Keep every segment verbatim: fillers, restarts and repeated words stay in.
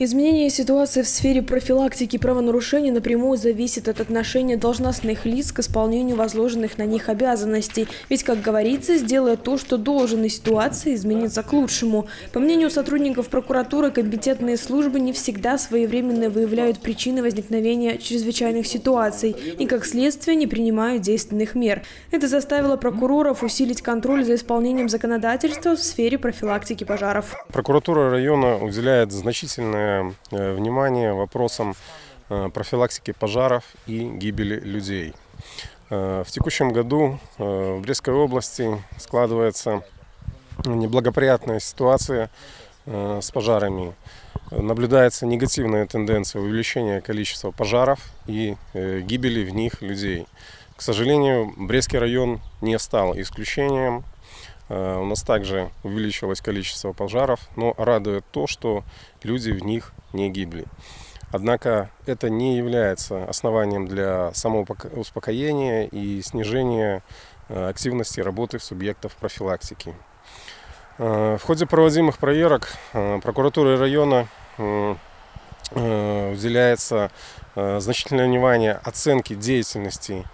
Изменение ситуации в сфере профилактики правонарушений напрямую зависит от отношения должностных лиц к исполнению возложенных на них обязанностей. Ведь, как говорится, сделая то, что должен, и ситуация изменится к лучшему. По мнению сотрудников прокуратуры, компетентные службы не всегда своевременно выявляют причины возникновения чрезвычайных ситуаций и, как следствие, не принимают действенных мер. Это заставило прокуроров усилить контроль за исполнением законодательства в сфере профилактики пожаров. Прокуратура района уделяет значительное внимание вопросам профилактики пожаров и гибели людей. В текущем году в Брестской области складывается неблагоприятная ситуация с пожарами. Наблюдается негативная тенденция увеличения количества пожаров и гибели в них людей. К сожалению, Брестский район не стал исключением. У нас также увеличилось количество пожаров, но радует то, что люди в них не гибли. Однако это не является основанием для самоуспокоения и снижения активности работы субъектов профилактики. В ходе проводимых проверок прокуратурой района уделяется значительное внимание оценке деятельности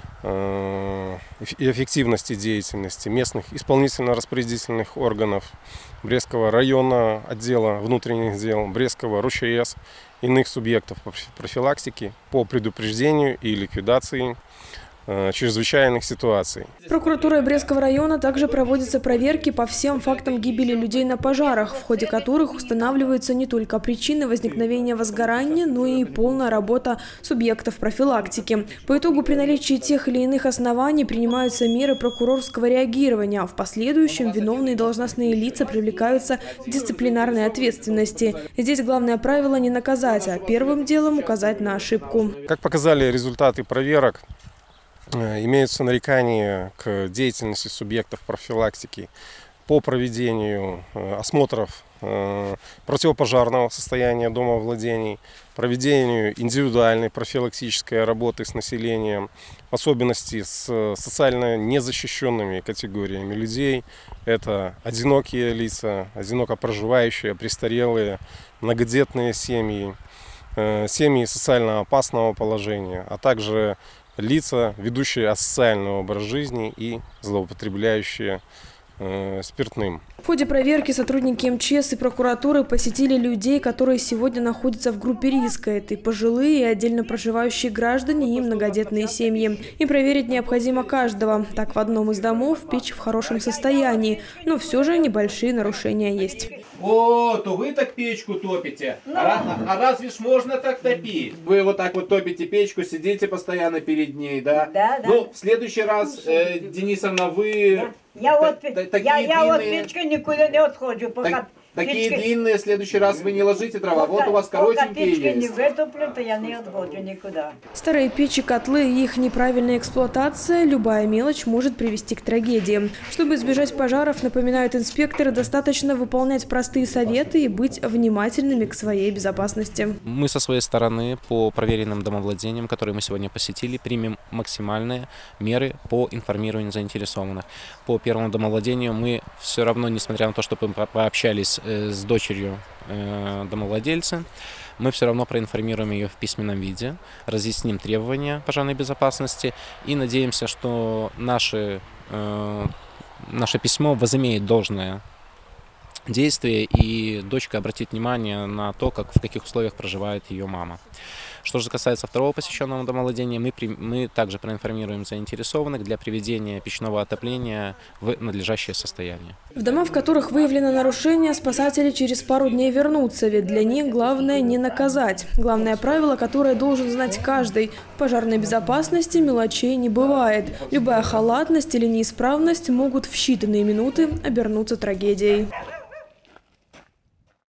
и эффективности деятельности местных исполнительно-распорядительных органов Брестского района, отдела внутренних дел, Брестского РУЧС, иных субъектов профилактики по предупреждению и ликвидации чрезвычайных ситуаций. Прокуратурой Брестского района также проводятся проверки по всем фактам гибели людей на пожарах, в ходе которых устанавливаются не только причины возникновения возгорания, но и полная работа субъектов профилактики. По итогу при наличии тех или иных оснований принимаются меры прокурорского реагирования, а в последующем виновные должностные лица привлекаются к дисциплинарной ответственности. Здесь главное правило не наказать, а первым делом указать на ошибку. Как показали результаты проверок, имеются нарекания к деятельности субъектов профилактики по проведению осмотров противопожарного состояния домовладений, проведению индивидуальной профилактической работы с населением, в особенности с социально незащищенными категориями людей. Это одинокие лица, одиноко проживающие, престарелые, многодетные семьи, семьи социально опасного положения, а также лица, ведущие асоциальный образ жизни и злоупотребляющие э, спиртным. В ходе проверки сотрудники МЧС и прокуратуры посетили людей, которые сегодня находятся в группе риска. Это и пожилые, и отдельно проживающие граждане, и многодетные семьи. И проверить необходимо каждого. Так, в одном из домов печь в хорошем состоянии, но все же небольшие нарушения есть. О, то вы так печку топите. А, а разве ж можно так топить? Вы вот так вот топите печку, сидите постоянно перед ней, да? Да, да. Ну, в следующий раз, э, Денисовна, вы... Я вот, такие я, я вот длинные... печкой никуда не отходжу, пока... Так, такие печкой... длинные, в следующий раз вы не ложите дрова. Вот у вас коротенькие есть. Пока не вытоплю, то я не отходжу никуда. Старые печи, котлы и их неправильная эксплуатация, любая мелочь может привести к трагедии. Чтобы избежать пожаров, напоминают инспекторы, достаточно выполнять простые советы и быть внимательными к своей безопасности. Мы со своей стороны по проверенным домовладениям, которые мы сегодня посетили, примем максимальные меры по информированию заинтересованных. По первому домовладению мы все равно, несмотря на то, что мы пообщались с дочерью э, домовладельца, мы все равно проинформируем ее в письменном виде, разъясним требования пожарной безопасности и надеемся, что наше, э, наше письмо возымеет должное действие, и дочка обратит внимание на то, как, в каких условиях проживает ее мама. Что же касается второго посещенного домовладения, мы, мы также проинформируем заинтересованных для приведения печного отопления в надлежащее состояние. В дома, в которых выявлено нарушение, спасатели через пару дней вернутся, ведь для них главное не наказать. Главное правило, которое должен знать каждый: в пожарной безопасности мелочей не бывает. Любая халатность или неисправность могут в считанные минуты обернуться трагедией.